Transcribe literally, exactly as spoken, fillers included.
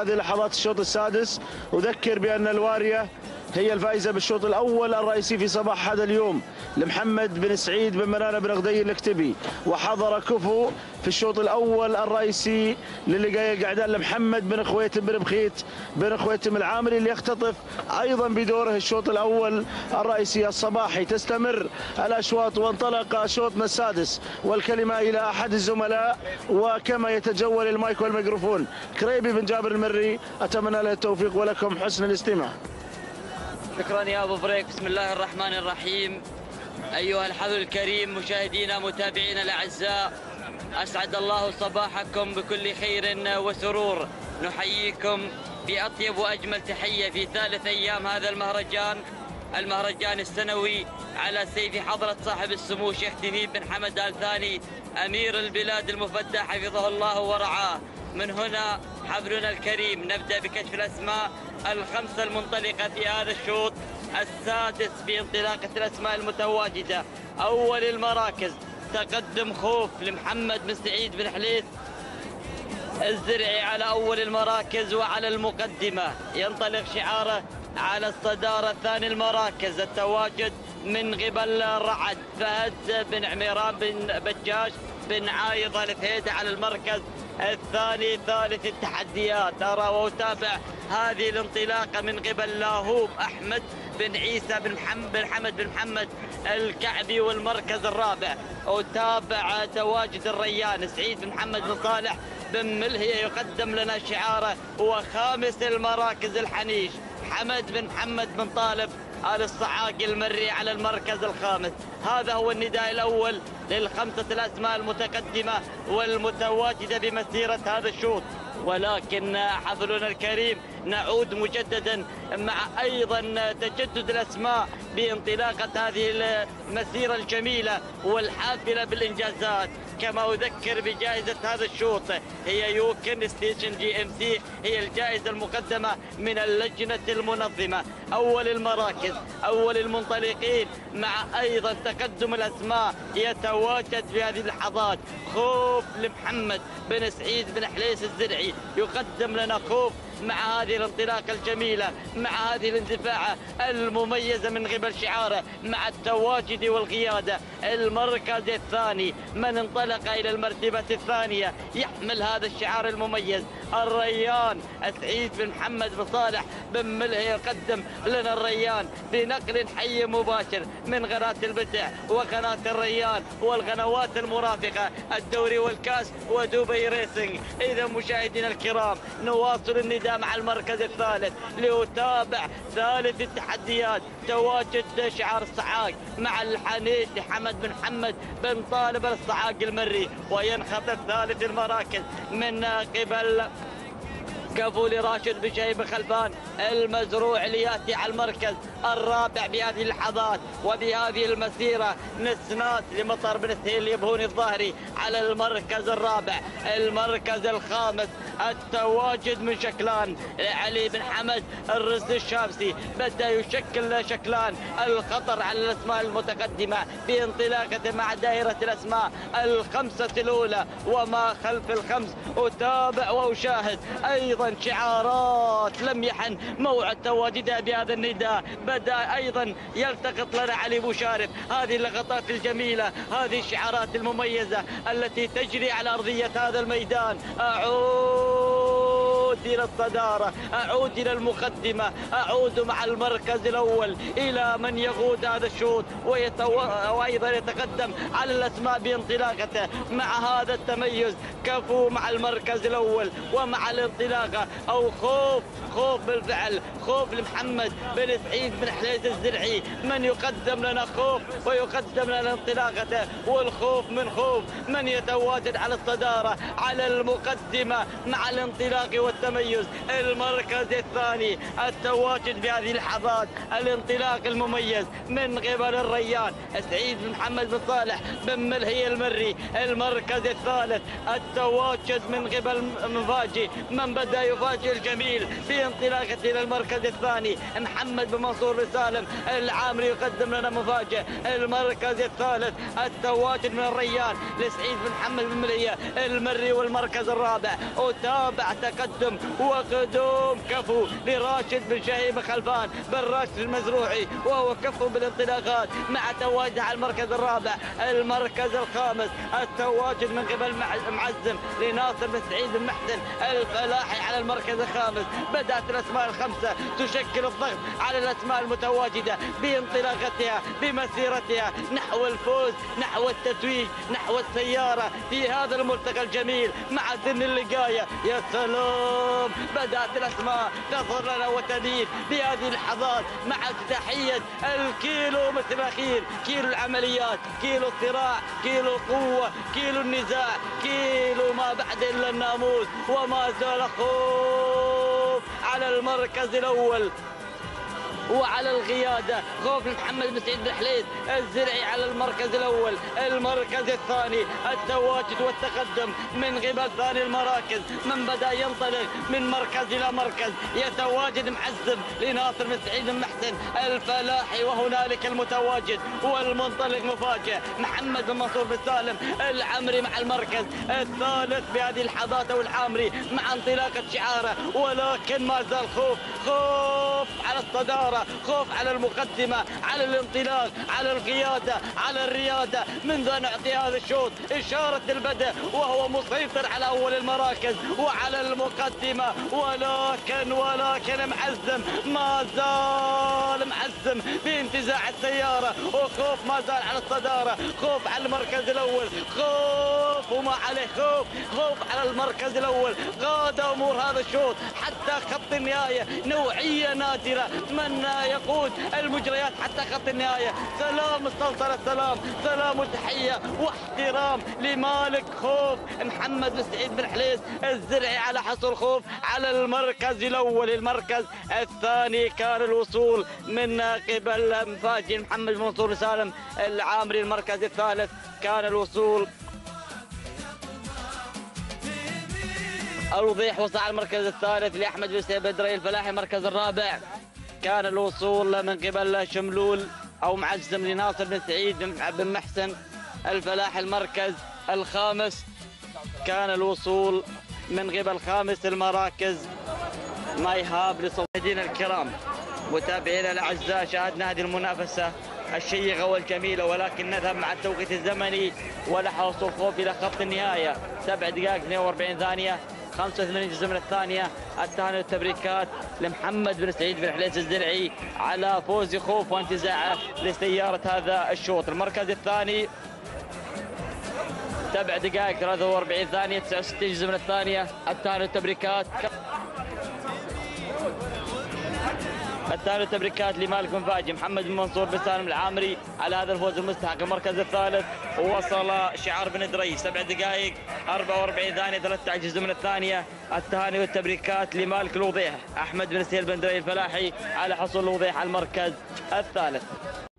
هذه لحظات الشوط السادس. أذكر بأن الوارية هي الفائزة بالشوط الأول الرئيسي في صباح هذا اليوم لمحمد بن سعيد بن منانة بن غدي الكتبي، وحضر كفو في الشوط الأول الرئيسي للقاء القعدان لمحمد بن خويتم بن بخيت بن خويتم العامري اللي يختطف أيضا بدوره الشوط الأول الرئيسي الصباحي. تستمر الأشواط وانطلق شوطنا السادس، والكلمة إلى أحد الزملاء وكما يتجول المايك والميكروفون كريبي بن جابر المري. أتمنى له التوفيق ولكم حسن الاستماع. شكرا يا أبو فريك. بسم الله الرحمن الرحيم. أيها الحضور الكريم، مشاهدينا متابعينا الأعزاء، أسعد الله صباحكم بكل خير وسرور. نحييكم بأطيب وأجمل تحية في ثالث أيام هذا المهرجان، المهرجان السنوي على سيف حضرة صاحب السمو شيخ تميم بن حمد آل ثاني أمير البلاد المفدى حفظه الله ورعاه. من هنا حفلنا الكريم نبدأ بكشف الأسماء الخمسة المنطلقة في هذا الشوط السادس بانطلاقة الأسماء المتواجدة. أول المراكز تقدم خوف لمحمد بن سعيد بن حليس الزرعي على أول المراكز وعلى المقدمة، ينطلق شعاره على الصدارة. ثاني المراكز التواجد من قبل رعد فهد بن عميران بن بجاش بن عايض الفهيدة على المركز الثاني. ثالث التحديات أرى وأتابع هذه الانطلاقة من قبل لاهوب أحمد بن عيسى بن محمد بن حمد بن محمد الكعبي، والمركز الرابع أتابع تواجد الريان سعيد بن محمد بن صالح بن ملهية يقدم لنا شعاره. وخامس المراكز الحنيش حمد بن محمد بن طالب آل الصعاقي المري على المركز الخامس. هذا هو النداء الأول للخمسة الأسماء المتقدمة والمتواجدة بمسيرة هذا الشوط. ولكن حفلنا الكريم نعود مجددا مع أيضا تجدد الأسماء بانطلاقة هذه المسيرة الجميلة والحافلة بالإنجازات. كما أذكر بجائزة هذا الشوط هي يوكن ستيشن جي ام سي، هي الجائزة المقدمة من اللجنة المنظمة. أول المراكز أول المنطلقين مع أيضا تقدم الأسماء يتواجد في هذه اللحظات خوف لمحمد بن سعيد بن حليس الزرعي، يقدم لنا خوف مع هذه الانطلاقة الجميلة، مع هذه الاندفاعة المميزة من قبل شعاره، مع التواجد والقيادة. المركز الثاني من انطلق إلى المرتبة الثانية يحمل هذا الشعار المميز الريان سعيد بن محمد بن صالح بن ملهي، يقدم لنا الريان بنقل حي مباشر من قناة البدع وقناة الريان والقنوات المرافقة الدوري والكاس ودبي ريسنج. إذا مشاهدينا الكرام نواصل النداء مع المركز الثالث لأتابع ثالث التحديات تواجد شعار الصعاق مع الحنيش حمد بن محمد بن طالب الصعاق المري، وينخطف ثالث المراكز من قبل كفو لراشد بن شهيب خلفان المزروع لياتي على المركز الرابع بهذه اللحظات وبهذه المسيرة. نسنات لمطر بن سهيل يبهون الظاهري على المركز الرابع. المركز الخامس التواجد من شكلان علي بن حمد الرز الشامسي، بدأ يشكل شكلان الخطر على الأسماء المتقدمة بانطلاقة مع دائرة الأسماء الخمسة الأولى وما خلف الخمس. أتابع وأشاهد أيضا شعارات لم يحن موعد تواجدها بهذا النداء. بدأ أيضا يلتقط لنا علي بوشارف هذه اللقطات الجميلة، هذه الشعارات المميزة التي تجري على أرضية هذا الميدان. أعود إلى الصدارة، أعود إلى المقدمة، أعود مع المركز الأول إلى من يقود هذا الشوط ويتو... وأيضا يتقدم على الأسماء بانطلاقته مع هذا التميز. كفو مع المركز الأول ومع الانطلاقة أو خوف خوف بالفعل، خوف لمحمد بن سعيد بن حليس الزرعي من يقدم لنا خوف ويقدم لنا انطلاقته. والخوف من خوف من يتواجد على الصدارة على المقدمة مع الانطلاق والتميز. المركز الثاني التواجد في هذه اللحظات الانطلاق المميز من قبل الريان سعيد بن محمد بن صالح بن ملهي المري. المركز الثالث التواجد من قبل مفاجئ من بدأ يفاجئ الجميل في انطلاقة إلى المركز الثاني محمد بن منصور بن سالم العامري يقدم لنا مفاجئ. المركز الثالث التواجد من الريان لسعيد بن محمد بن ملهي المري. والمركز الرابع أتابع تقدم وقدوم كفو لراشد بن شهيب خلفان بن راشد المزروعي، وهو كفو بالانطلاقات مع تواجد على المركز الرابع. المركز الخامس التواجد من قبل معزم لناصر بن سعيد بن محسن الفلاحي على المركز الخامس. بدأت الأسماء الخمسة تشكل الضغط على الأسماء المتواجدة بانطلاقتها بمسيرتها نحو الفوز، نحو التتويج، نحو السيارة في هذا الملتقى الجميل مع سن اللقاية. يا سلام، بدأت الأسماء تظهر لنا وتبين بهذه اللحظات مع افتتاحية الكيلو مثل الأخير، كيلو العمليات، كيلو الصراع، كيلو القوة، كيلو النزاع، كيلو ما بعد إلا الناموس. وما زال خوف على المركز الأول وعلى القيادة، خوف محمد بن سعيد بن حليز الزرعي على المركز الأول. المركز الثاني التواجد والتقدم من قبل ثاني المراكز، من بدأ ينطلق من مركز إلى مركز يتواجد معزم لناصر بن سعيد بن محسن الفلاحي، وهنالك المتواجد والمنطلق مفاجئ محمد بن منصور بن سالم العمري مع المركز الثالث بهذه اللحظات، أو العامري مع انطلاقة شعاره. ولكن ما زال خوف، خوف على الصدارة، خوف على المقدمة، على الانطلاق، على القيادة، على الريادة منذ أن أعطي هذا الشوط إشارة البدء، وهو مسيطر على أول المراكز وعلى المقدمة. ولكن ولكن معزم ما زال معزم بانتزاع السيارة، وخوف ما زال على الصدارة، خوف على المركز الأول، خوف وما عليه خوف، خوف على المركز الأول. غاد أمور هذا الشوط حتى خط النهاية، نوعية نادرة من يقود المجريات حتى خط النهاية. سلام السلطنة، سلام سلام وتحية واحترام لمالك خوف محمد بن سعيد بن حليز الزرعي على حصول خوف على المركز الأول. المركز الثاني كان الوصول من قبل مفاجئ محمد بن منصور بن سالم العامري. المركز الثالث كان الوصول الوضيح، وصل على المركز الثالث لأحمد بن سعيد بدري الفلاحي. المركز الرابع كان الوصول من قبل شملول أو معزم لناصر بن سعيد بن محسن الفلاحي. المركز الخامس كان الوصول من قبل خامس المراكز مايهاب لصمدين الكرام. متابعينا الأعزاء، شاهدنا هذه المنافسة الشيقة والجميلة، ولكن نذهب مع التوقيت الزمني ولحق وصول خوف إلى خط النهاية. سبع دقائق اثنين وأربعين ثانية، خمسة وثمانين جزء من الثانية. التهاني والتبريكات لمحمد بن سعيد بن حليز الزرعي على فوز خوف وانتزاعه لسيارة هذا الشوط. المركز الثاني سبع دقائق ثلاثة وأربعين ثانية، تسعة وستين جزء من الثانية. التهاني والتبريكات التهاني والتبريكات لمالك مفاجئ محمد بن منصور بن سالم العامري على هذا الفوز المستحق. المركز الثالث وصل شعار بن دري، سبع دقائق أربعة وأربعين ثانية، ثلاثة عشر جزء من الثانية. التهاني والتبريكات لمالك الوضيح أحمد بن سهيل بن دري الفلاحي على حصول الوضيح على المركز الثالث.